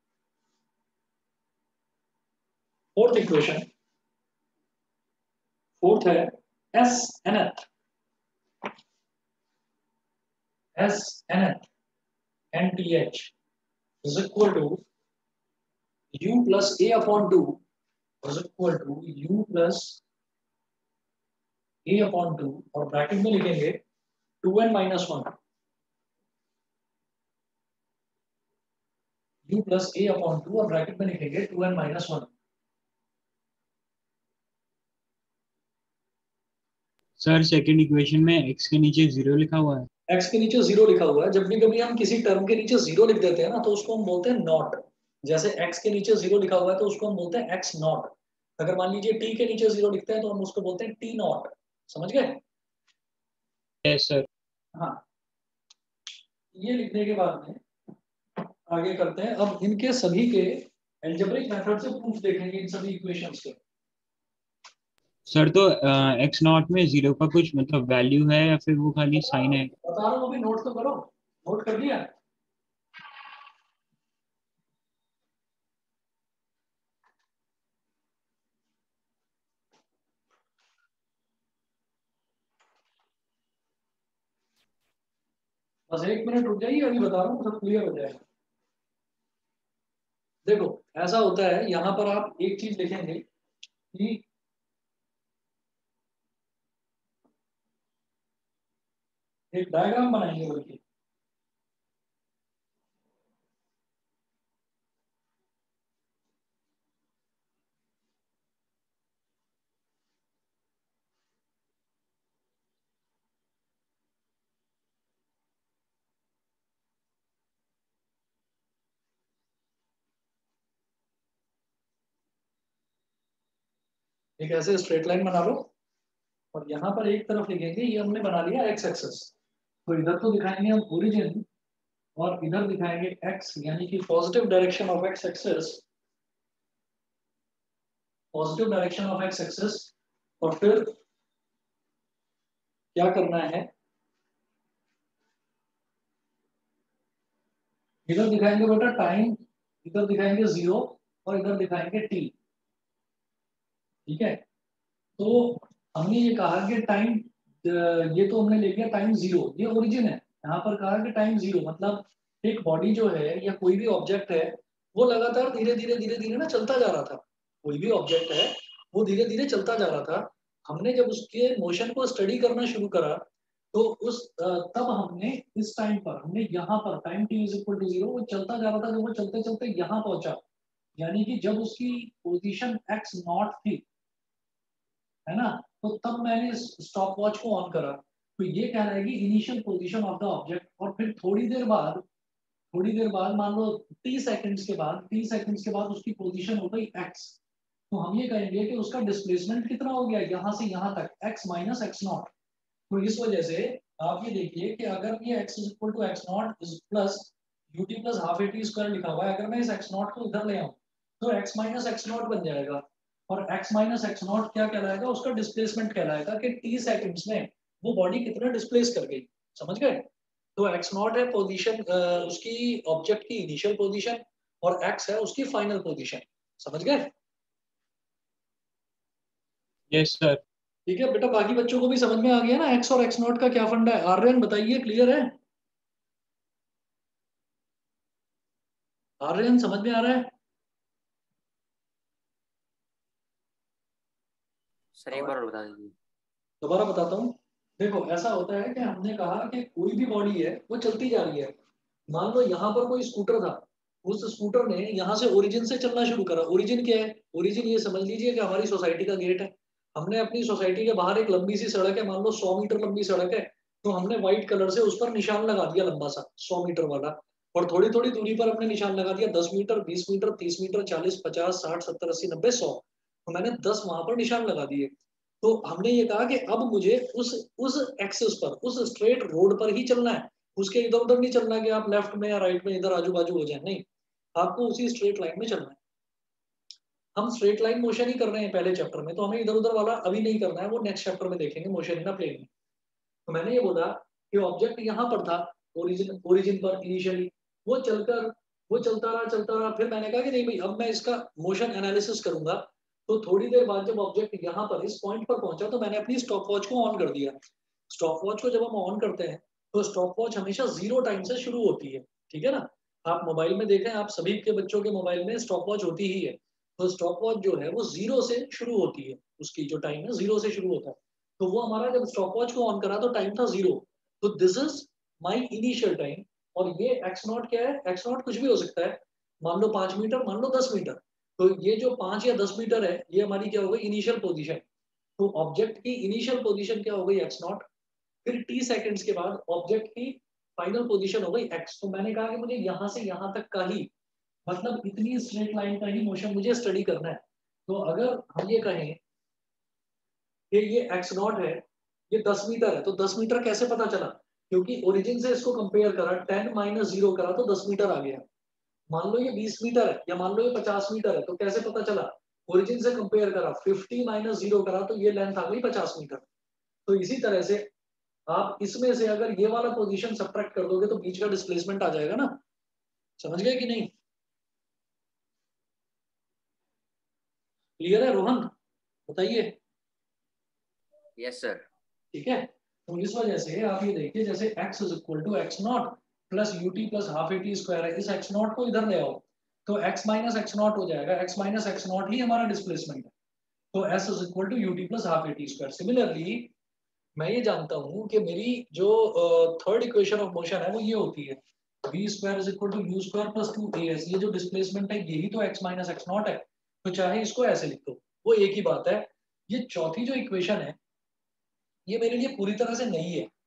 Fourth equation, fourth है s nth S nth N T H is equal to u plus a upon 2 is equal to u plus a upon 2 और bracket में लिखेंगे 2n minus 1 u plus a upon 2 और bracket में लिखेंगे 2n minus 1। Sir second equation में x के नीचे 0 लिखा हुआ है। x के नीचे 0 लिखा हुआ है। जब भी कभी हम किसी टर्म के नीचे 0 लिख देते हैं ना तो उसको हम बोलते हैं नॉट। जैसे x के नीचे 0 लिखा हुआ है तो उसको हम बोलते हैं x नॉट। अगर मान लीजिए t के नीचे 0 लिखते हैं तो हम उसको बोलते हैं t नॉट। समझ गए? Yes sir. हाँ, ये लिखने के बाद में आगे करते हैं। अब इनके सभी के अलजेब्रिक मेथड से प्रूफ देखेंगे इन सभी इक्वेशंस के। सर तो x नॉट में 0 का कुछ मतलब वैल्यू है या फिर वो खाली साइन है? बता रहा हूँ, अभी नोट तो करो। नोट कर लिया? बस 1 मिनट रुक जाइए, अभी बता रहा हूँ, सब क्लियर हो जाएगा। देखो ऐसा होता है, यहाँ पर आप एक चीज लिखेंगे कि एक डायग्राम बनाएंगे बल्कि एक ऐसे स्ट्रेट लाइन बना लो और यहाँ पर एक तरफ लिखेंगे, ये हमने बना लिया एक्स एक्सेस। तो इधर तो दिखाएंगे हम ओरिजिन और इधर दिखाएंगे एक्स, यानी कि positive direction of X axis, positive direction of X axis. और फिर क्या करना है, इधर दिखाएंगे बेटा टाइम, इधर दिखाएंगे 0 और इधर दिखाएंगे t। ठीक है, तो हमने ये कहा कि टाइम, ये तो हमने ले लिया टाइम 0, ये ओरिजिन है। यहाँ पर कहा कि टाइम 0 मतलब एक बॉडी जो है या कोई भी ऑब्जेक्ट है वो लगातार धीरे धीरे ना चलता जा रहा था। कोई भी ऑब्जेक्ट है वो धीरे धीरे चलता जा रहा था। हमने जब उसके मोशन को स्टडी करना शुरू करा तो तब हमने इस टाइम पर हमने यहाँ पर time t is equal to 0 वो चलता जा रहा था। जब वो चलते चलते यहाँ पहुंचा, यानी कि जब उसकी पोजीशन x नॉट थी, है ना, तो तब मैंने स्टॉप वॉच को ऑन करा। तो ये कह रहा है कि initial position of the object, और फिर थोड़ी देर बाद मान लो t सेकंड्स के बाद उसकी पोजीशन हो गई x। तो हम ये कहेंगे कि उसका डिस्प्लेसमेंट कितना हो गया यहाँ से यहाँ तक, x माइनस एक्स नॉट। तो इस वजह से आप ये देखिए कि अगर ये x is equal to X naught is plus ut plus half A T square लिखा हुआ है, अगर मैं इस x नॉट को इधर ले आऊँ तो x माइनस एक्स नॉट बन जाएगा। और x माइनस एक्स नॉट क्या कहलाएगा, उसका डिस्प्लेसमेंट कहलाएगा कि t सेकंड्स में वो बॉडी कितना डिस्प्लेस कर गई। समझ गए? तो x नॉट है पोजीशन, उसकी ऑब्जेक्ट की इनिशियल पोजीशन, और x है उसकी फाइनल पोजीशन। समझ गए? Yes sir. ठीक है बेटा, बाकी बच्चों को भी समझ में आ गया ना x और x नॉट का क्या फंडा है? आर्यन बताइए, क्लियर है? आर्यन समझ में आ रहा है? सर एक बार और बता दीजिए। दोबारा बताता हूँ। देखो ऐसा होता है कि हमने कहा कि कोई भी बॉडी है वो चलती जा रही है। मान लो यहाँ पर कोई स्कूटर था, उस स्कूटर ने यहाँ से ओरिजिन से चलना शुरू करा। ओरिजिन क्या है? ओरिजिन ये समझ लीजिए कि हमारी सोसाइटी का गेट है। हमने अपनी सोसाइटी के बाहर एक लंबी सी सड़क है, मान लो 100 मीटर लंबी सड़क है, तो हमने व्हाइट कलर से उस पर निशान लगा दिया लंबा सा 100 मीटर वाला। और थोड़ी थोड़ी दूरी पर हमने निशान लगा दिया 10 मीटर, 20 मीटर, 30 मीटर, 40, 50, 60, 70, 80, 90, 100। तो मैंने 10 वहां पर निशान लगा दिए। तो हमने ये कहा कि अब मुझे उस एक्सेस पर, उस स्ट्रेट रोड पर ही चलना है। उसके इधर उधर नहीं चलना कि आप लेफ्ट में या राइट में इधर आजू बाजू हो जाए, नहीं, आपको उसी स्ट्रेट लाइन में चलना है। हम स्ट्रेट लाइन मोशन ही कर रहे हैं पहले चैप्टर में, तो हमें इधर उधर वाला अभी नहीं करना है, वो नेक्स्ट चैप्टर में देखेंगे, मोशन इन अ प्लेन में। तो मैंने ये बोला कि ऑब्जेक्ट यहाँ पर था, ओरिजिन पर इनिशियली, वो चलता रहा। फिर मैंने कहा कि नहीं भाई, अब मैं इसका मोशन एनालिसिस करूंगा। तो थोड़ी देर बाद जब ऑब्जेक्ट यहाँ पर इस पॉइंट पर पहुंचा तो मैंने अपनी स्टॉप वॉच को ऑन कर दिया। स्टॉप वॉच को जब हम ऑन करते हैं तो स्टॉप वॉच हमेशा 0 टाइम से शुरू होती है, ठीक है ना। आप मोबाइल में देखें, आप सभी के बच्चों के मोबाइल में स्टॉप वॉच होती ही है। तो स्टॉप वॉच जो है वो 0 से शुरू होती है, उसकी जो टाइम है 0 से शुरू होता है। तो वो हमारा जब स्टॉप वॉच को ऑन करा तो टाइम था 0। तो this is my initial time. और ये एक्स नॉट क्या है, एक्स नॉट कुछ भी हो सकता है, मान लो 5 मीटर, मान लो 10 मीटर। तो ये जो 5 या 10 मीटर है ये हमारी क्या हो गई, इनिशियल पोजीशन। तो ऑब्जेक्ट की इनिशियल पोजीशन क्या हो गई, एक्स नॉट। फिर टी सेकंड्स के बाद ऑब्जेक्ट की फाइनल पोजीशन हो गई एक्स। तो मैंने कहा कि मुझे यहाँ से यहाँ तक का ही, मतलब इतनी स्ट्रेट लाइन का ही मोशन मुझे स्टडी करना है। तो अगर हम ये कहें कि ये एक्स नॉट है, ये 10 मीटर है, तो 10 मीटर कैसे पता चला, क्योंकि ओरिजिन से इसको कंपेयर करा, 10 माइनस 0 करा तो 10 मीटर आ गया। मान लो ये 20 मीटर है या मान लो ये 50 मीटर है, तो कैसे पता चला, ओरिजिन से कंपेयर करा, 50 माइनस 0 करा तो ये लेंथ आ गई 50 मीटर। तो इसी तरह से आप इसमें से अगर ये वाला पोजीशन सब्ट्रैक्ट कर दोगे तो बीच का डिस्प्लेसमेंट आ जाएगा ना। समझ गए कि नहीं? क्लियर है रोहन, बताइए। Yes sir. ठीक है, तो इस वजह से आप ये देखिए, जैसे x is equal to X naught plus U T plus half A T square है, इस एक्स नॉट को इधर ले आओ तो x माइनस एक्स नॉट हो जाएगा, x माइनस एक्स नॉट ही हमारा डिस्प्लेसमेंट है। तो s is equal to U T plus half A T square. Similarly मैं ये जानता हूँ कि मेरी जो थर्ड इक्वेशन ऑफ मोशन है वो ये होती है, v square is equal to U square plus 2as। ये जो डिस्प्लेसमेंट है यही तो x माइनस एक्स नॉट है, तो चाहे इसको ऐसे लिख दो, वो एक ही बात है। ये चौथी जो इक्वेशन है ये मेरे लिए पूरी तरह से नई है।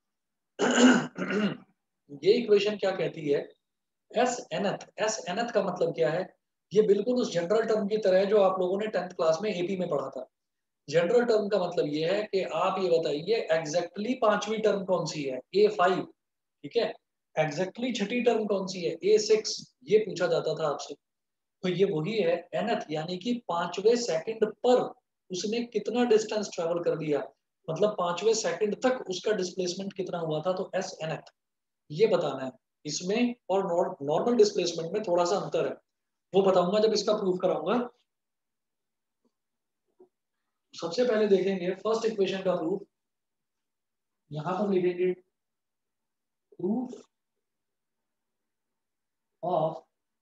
ये इक्वेशन क्या कहती है, एस एनथ। एस एनथ का मतलब क्या है, ये बिल्कुल उस जनरल टर्म की तरह है जो आप लोगों ने 10th क्लास में एपी में पढ़ा था। जनरल टर्म का मतलब ये है कि आप ये बताइए एग्जैक्टली पांचवी टर्म कौन सी है, A5, ठीक है। एग्जैक्टली छठी टर्म कौन सी है, A6, ये पूछा जाता था आपसे। तो ये वही है एनथ, यानी कि 5वें सेकंड पर उसने कितना डिस्टेंस ट्रेवल कर दिया, मतलब 5वें सेकंड तक उसका डिस्प्लेसमेंट कितना हुआ था। तो एस एनथ ये बताना है। इसमें और नॉर्मल डिस्प्लेसमेंट में थोड़ा सा अंतर है, वो बताऊंगा जब इसका प्रूफ कराऊंगा। सबसे पहले देखेंगे फर्स्ट इक्वेशन का प्रूफ। यहां पर लिखेंगे proof of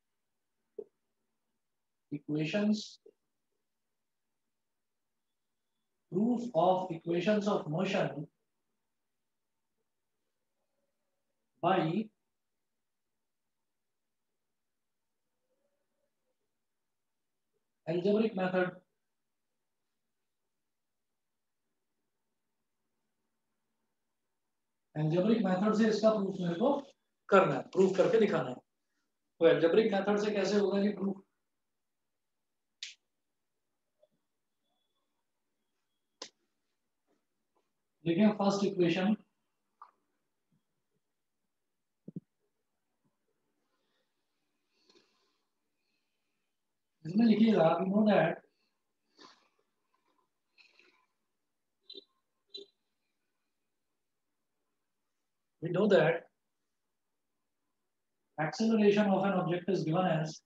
equations, proof of equations of motion by algebraic method. algebraic method से इसका प्रूफ मेरे को करना है, प्रूफ करके दिखाना है। तो algebraic method से कैसे होगा ये प्रूफ, देखिए फर्स्ट इक्वेशन, इसमें लिखिएगा we know that acceleration of an object is given as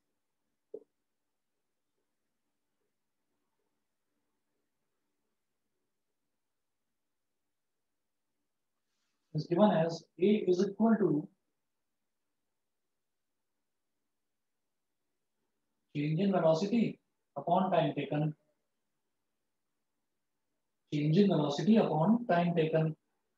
a is equal to change in velocity upon time taken, change in velocity upon time taken।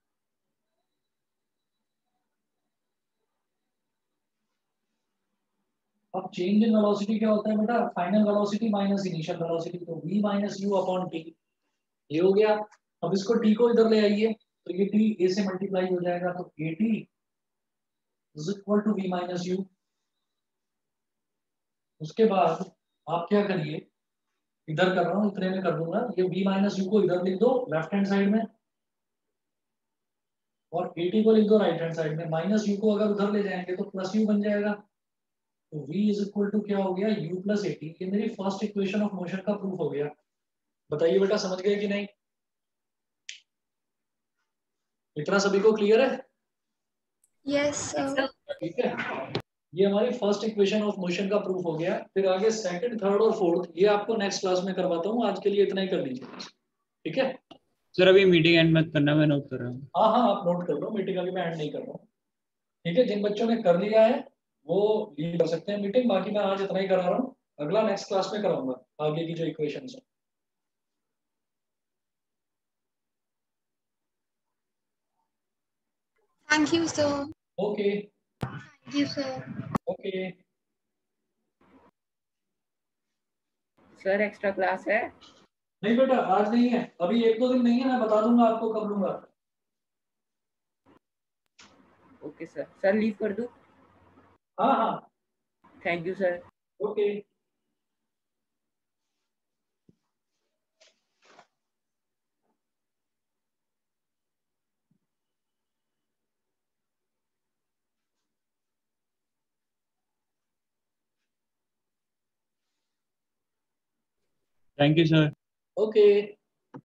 अब change in velocity क्या होता है बेटा, final velocity minus initial velocity, तो v minus U upon T, ये हो गया। अब इसको t को इधर ले आइए तो ये t a से मल्टीप्लाई हो जाएगा, तो at is equal to v minus U. उसके बाद आप क्या करिए, इधर कर रहा हूँ इतने में कर दूंगा, ये v माइनस यू को इधर लिख दो लेफ्ट हैंड साइड में और at को लिख दो राइट हैंड साइड में। माइनस यू को अगर उधर ले जाएंगे तो प्लस यू बन जाएगा, तो v इज इक्वल टू क्या हो गया, u प्लस एटी। ये मेरी फर्स्ट इक्वेशन ऑफ मोशन का प्रूफ हो गया। बताइए बेटा समझ गए कि नहीं, इतना सभी को क्लियर है? Yes, sir. ठीक है, ये हमारी फर्स्ट इक्वेशन ऑफ मोशन का प्रूफ हो गया। फिर आगे सेकंड, थर्ड और फोर्थ ये आपको नेक्स्ट क्लास में करवाता हूँ, आज के लिए इतना ही कर लीजिए, ठीक है। सर अभी मीटिंग एंड मत करना, मैं नोट कर रहा हूँ। हाँ हाँ आप नोट कर लो, मीटिंग अभी मैं एंड नहीं कर रहा हूँ। ठीक है, जिन बच्चों ने कर लिया है वो लीव कर सकते हैं मीटिंग, बाकी मैं आज इतना ही करा रहा हूँ, अगला नेक्स्ट क्लास में कराऊंगा आगे की जो इक्वेशंस है। Thank you, sir. Okay Thank you, sir. Okay. Sir extra class है? नहीं बेटा आज नहीं है, अभी एक दो दिन नहीं है, मैं बता दूंगा आपको कब लूंगा। ओके सर, सर लीव कर दूं? हाँ हाँ thank you sir. Okay. Thank you sir. Okay